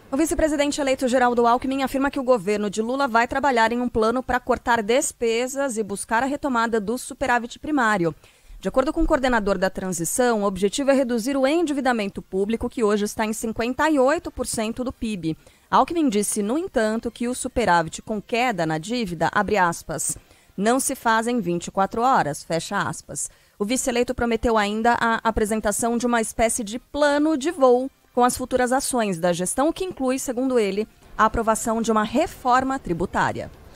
O vice-presidente eleito Geraldo Alckmin afirma que o governo de Lula vai trabalhar em um plano para cortar despesas e buscar a retomada do superávit primário. De acordo com o coordenador da transição, o objetivo é reduzir o endividamento público, que hoje está em 58% do PIB. Alckmin disse, no entanto, que o superávit com queda na dívida, abre aspas, não se faz em 24 horas, fecha aspas. O vice-eleito prometeu ainda a apresentação de uma espécie de plano de voo com as futuras ações da gestão, o que inclui, segundo ele, a aprovação de uma reforma tributária.